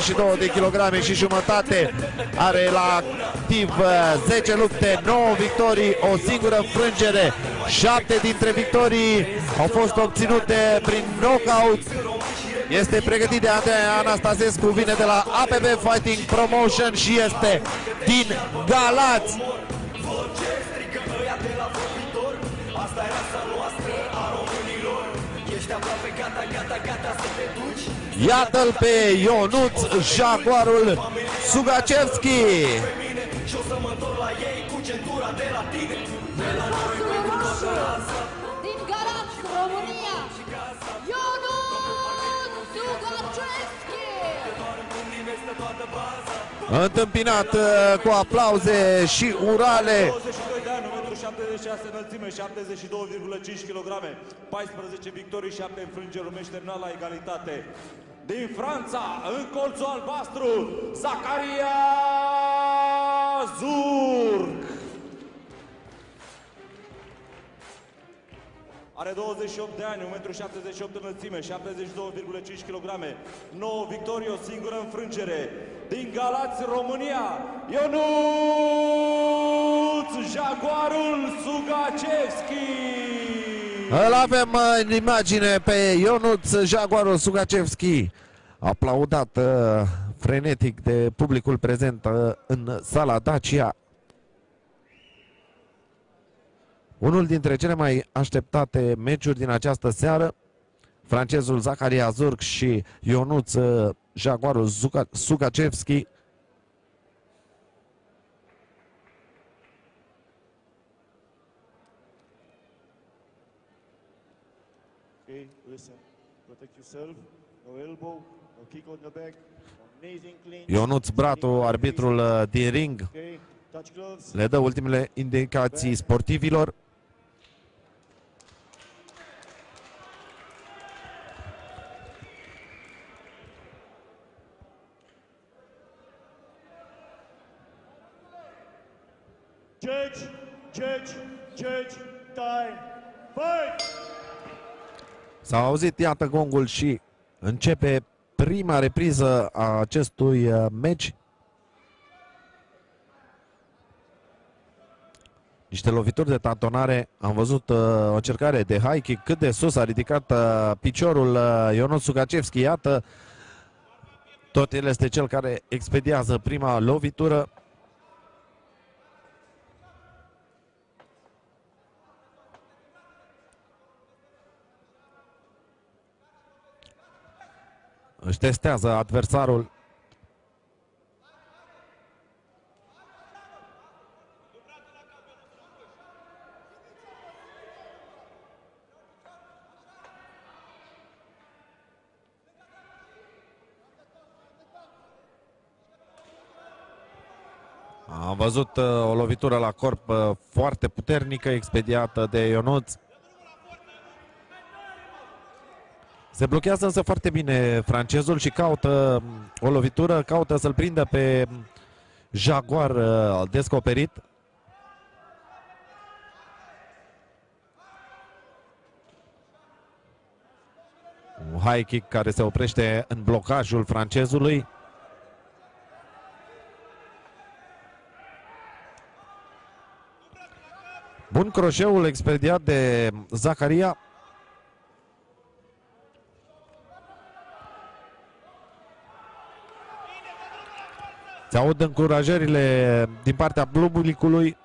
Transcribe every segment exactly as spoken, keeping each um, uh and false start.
patruzeci și două de kilograme și jumătate. Are la activ zece lupte, nouă victorii, o singură înfrângere. șapte dintre victorii au fost obținute prin knockout. Este pregătit de Andrei Anastasescu, vine de la A P B Fighting Promotion și este din Galați. Iată-l pe Ionut Jaguuarul Sugacevschi. Din Galați, România, Ionut Sugacevschi. Întâmpinat cu aplauze și urale. șaptezeci și șase înălțime, șaptezeci și doi virgulă cinci kilograme, paisprezece victorii, șapte înfrângeri, urmește terminat la egalitate. Din Franța, în colțul albastru, Jaguuarul. Are douăzeci și opt de ani, unu virgulă șaptezeci și opt metri înălțime, șaptezeci și doi virgulă cinci kilograme, nouă victorii, o singură înfrângere. Din Galați, România, Ionut Jaguuarul Sugacevschi. Îl avem în imagine pe Ionut Jaguuarul Sugacevschi, aplaudat frenetic de publicul prezent în sala Dacia. Unul dintre cele mai așteptate meciuri din această seară, francezul Zaccaria Zurk și Ionut Jaguuarul Sugacevschi. Okay, listen, protect yourself, no elbow, no kick on the back, amazing clinch. Ionut Bratu, arbitrul din ring, Okay, touch gloves. le dă ultimele indicații sportivilor. Judge, judge, judge, time, fight! S-a auzit, iată, gongul și începe prima repriză a acestui meci. Niște lovituri de tantonare, am văzut uh, o încercare de high kick, cât de sus a ridicat uh, piciorul uh, Ionut Sugacevschi, iată, tot el este cel care expediază prima lovitură. Își testează adversarul. Am văzut uh, o lovitură la corp uh, foarte puternică, expediată de Ionut. Se blochează însă foarte bine francezul și caută o lovitură, caută să-l prindă pe Jaguar uh, descoperit. Un high kick care se oprește în blocajul francezului. Bun croșeul expediat de Zaccaria. Se aud încurajările din partea publicului.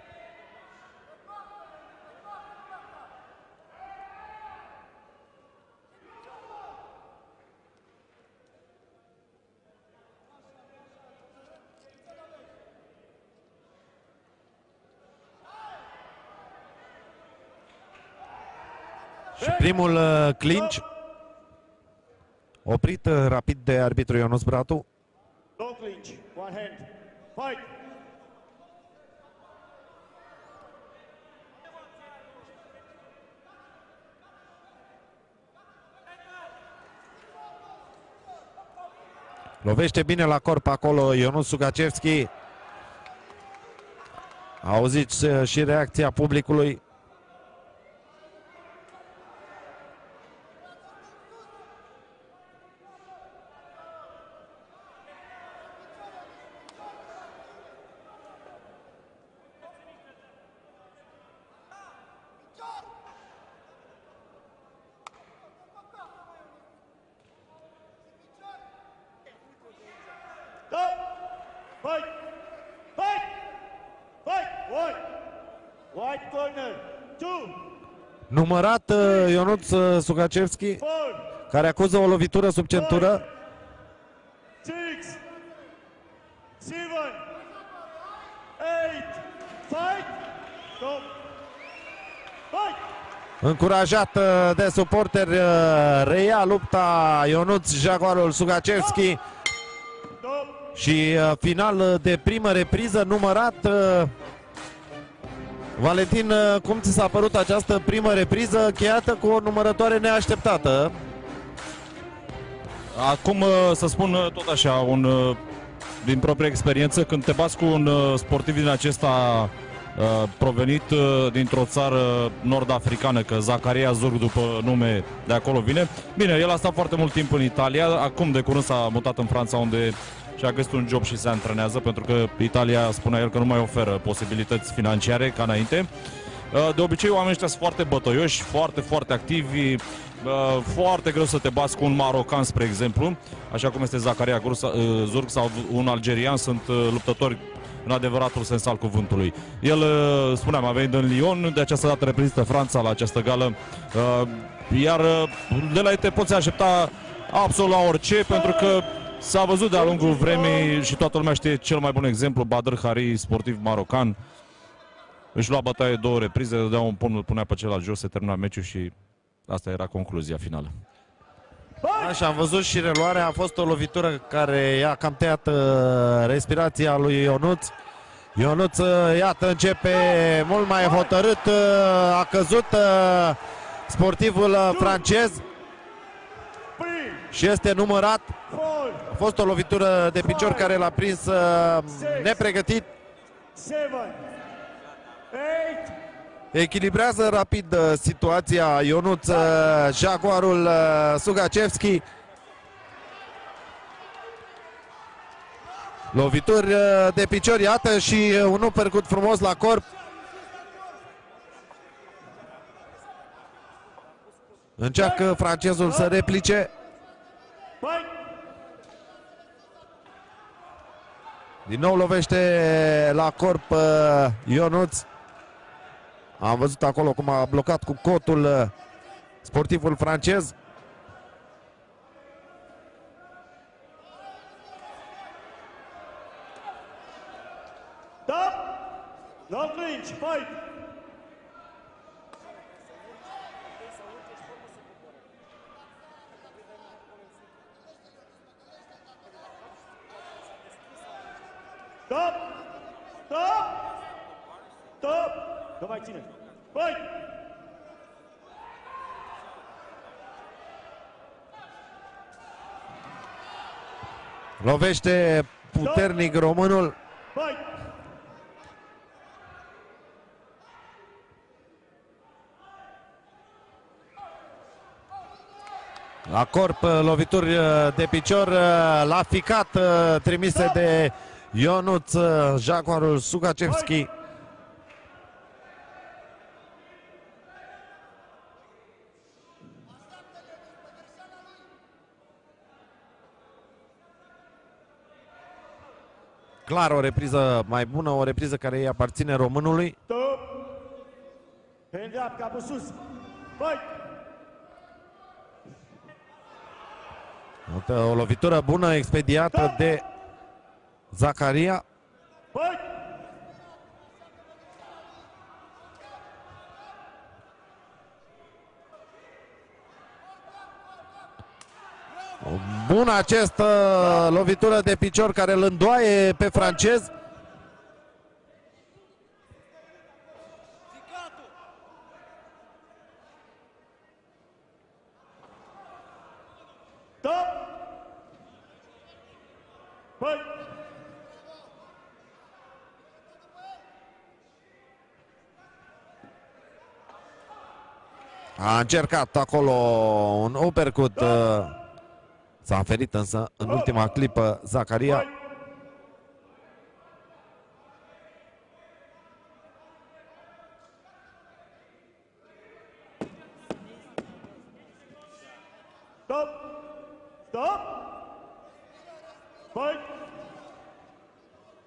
Și primul uh, clinch oprit uh, rapid de arbitru Ionut Bratu. No clinch, one hand, fight! Lovește bine la corp acolo Ionut Sugacevschi. Auziți uh, și reacția publicului. Fight! Fight! Fight! White! White corner. Two. Numărat uh, Ionut Sugacevschi, Four. care acuză o lovitură sub centură. Six. Seven. Eight. Fight! Stop. Fight! Încurajat uh, de suporteri, uh, reia lupta Ionut Jaguuarul Sugacevschi. Stop. Și uh, final de primă repriză, numărat. uh, Valentin, uh, cum ți s-a părut această primă repriză încheiată cu o numărătoare neașteptată? Acum uh, să spun uh, tot așa, un, uh, din proprie experiență, când te bați cu un uh, sportiv din acesta uh, provenit uh, dintr-o țară nord-africană, că Zaccaria Zurg după nume de acolo vine. Bine, el a stat foarte mult timp în Italia, acum de curând s-a mutat în Franța, unde și-a găsit un job și se antrenează, pentru că Italia, spunea el, că nu mai oferă posibilități financiare ca înainte. De obicei, oamenii ăștia sunt foarte bătăioși, foarte, foarte activi, foarte greu să te bați cu un marocan, spre exemplu, așa cum este Zaccaria Zurg sau un algerian, sunt luptători în adevăratul sens al cuvântului. El, spuneam, a venit în Lyon, de această dată reprezintă Franța la această gală, iar de la ei te poți aștepta absolut la orice, pentru că s-a văzut de-a lungul vremii și toată lumea știe cel mai bun exemplu, Badr Hari, sportiv marocan. Își lua bătaie două reprize, dădea un pumn, îl punea pe celălalt jos, se termina meciul și asta era concluzia finală. Așa, am văzut și reluarea, a fost o lovitură care i-a cam tăiat uh, respirația lui Ionut. Ionut, uh, iată, începe mult mai hotărât, uh, a căzut uh, sportivul uh, francez și este numărat. A fost o lovitură de picior care l-a prins uh, nepregătit. Echilibrează rapid uh, situația Ionut uh, Jaguuarul uh, Sugacevschi. Lovituri uh, de picior, iată, și uh, un uppercut frumos la corp. Încearcă francezul să replice. Din nou lovește la corp uh, Ionut. Am văzut acolo cum a blocat cu cotul uh, sportivul francez. Stop! No clinch, fight! Stop! Stop! Stop! Nu mai ține! Fight! Lovește puternic românul. Fight! La corp, lovituri de picior la ficat trimise de Ionut Jaguuarul Sugacevschi. Clar o repriză mai bună, o repriză care îi aparține românului. Stop! Pe îndreaptă, capul sus! Fight! O lovitură bună expediată de Zaccaria. Fight! Bună această lovitură de picior care îl îndoaie pe francez. Stop! Fight! A încercat acolo un uppercut. S-a înferit însă în ultima clipă Zaccaria. Stop! Stop! Fight!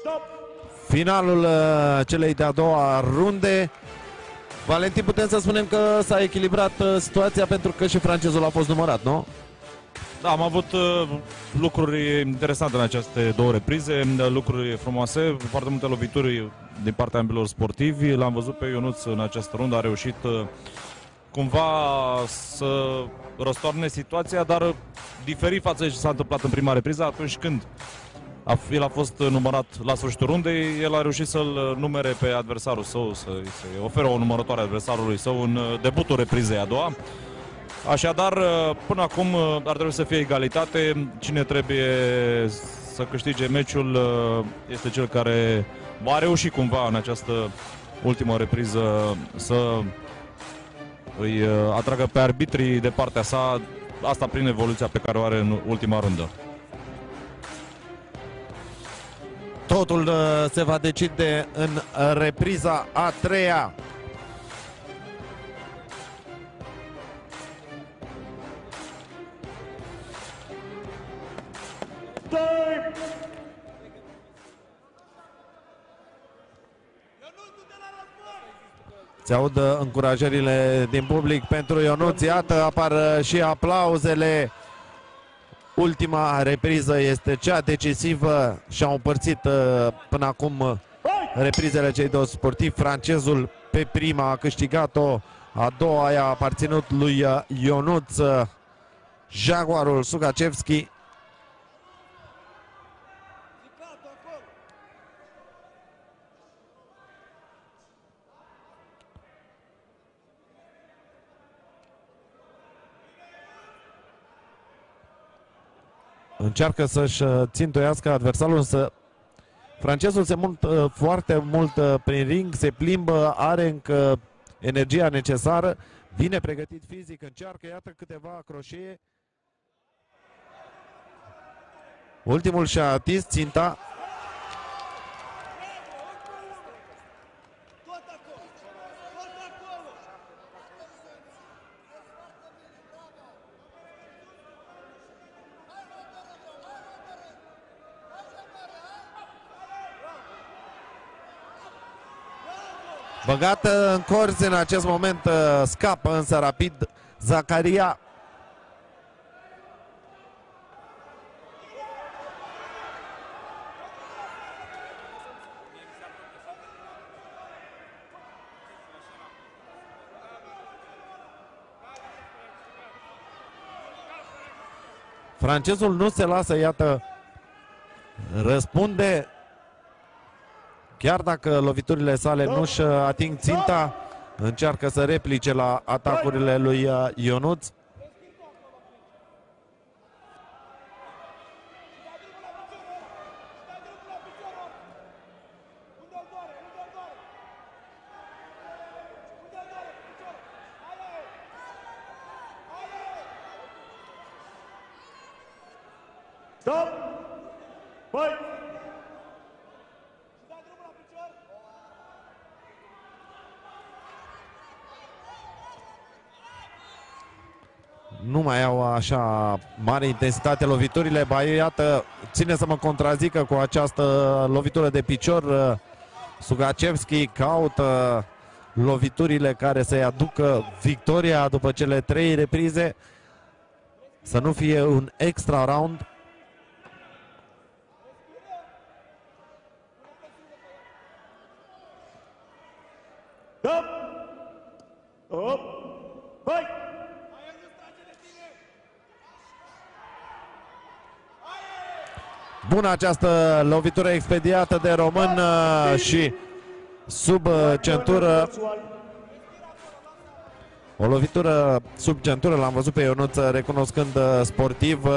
finalul uh, celei de-a doua runde. Valentin, putem să spunem că s-a echilibrat uh, situația pentru că și francezul a fost numărat, nu? Da, am avut uh, lucruri interesante în aceste două reprize, lucruri frumoase, foarte multe lovituri din partea ambilor sportivi. L-am văzut pe Ionuț în această rundă, a reușit uh, cumva să răstoarne situația, dar diferit față de ce s-a întâmplat în prima repriză, atunci când a, el a fost numărat la sfârșitul rundei, el a reușit să-l numere pe adversarul său, să-i să oferă o numărătoare adversarului său în debutul reprizei a doua. Așadar, până acum ar trebui să fie egalitate. Cine trebuie să câștige meciul este cel care va reuși cumva în această ultimă repriză să îi atragă pe arbitrii de partea sa, asta prin evoluția pe care o are în ultima rundă. Totul se va decide în repriza a treia. Se aud încurajările din public pentru Ionuț. Iată, apar și aplauzele. Ultima repriză este cea decisivă. Și-au împărțit până acum reprizele cei doi sportivi. Francezul pe prima a câștigat-o, a doua i-a aparținut lui Ionut Jaguuarul Sugacevschi. Încearcă să-și țintuiască adversarul, însă francezul se mult, foarte mult prin ring, se plimbă, are încă energia necesară, vine pregătit fizic, încearcă, iată câteva croșee. Ultimul și-a atins ținta. Băgată în corzi în acest moment, scapă însă rapid Zacaria. Francezul nu se lasă, iată, răspunde. Chiar dacă loviturile sale nu-și ating ținta, încearcă să replice la atacurile lui Ionuț. Stop! Fight! Nu mai au așa mare intensitate loviturile. Ba, iată, ține să mă contrazică cu această lovitură de picior. Sugacevschi caută loviturile care să-i aducă victoria după cele trei reprize. Să nu fie un extra round. Stop! Up! Fight! Bună această lovitură expediată de român și sub centură. O lovitură sub centură, l-am văzut pe Ionuț recunoscând sportiv.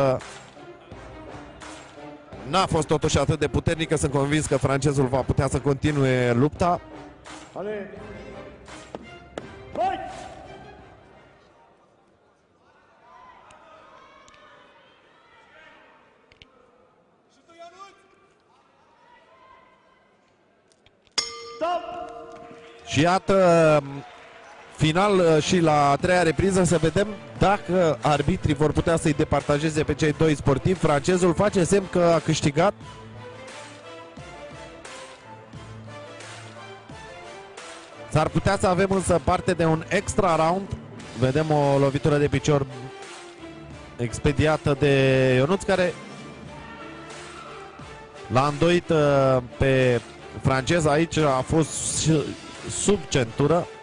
N-a fost totuși atât de puternică, sunt convins că francezul va putea să continue lupta. Ale! Fight! Și iată final și la a treia repriză, să vedem dacă arbitrii vor putea să-i departajeze pe cei doi sportivi. Francezul face semn că a câștigat. S-ar putea să avem însă parte de un extra round. Vedem o lovitură de picior expediată de Ionuț, care l-a îndoit pe francez. Aici a fost sub centură.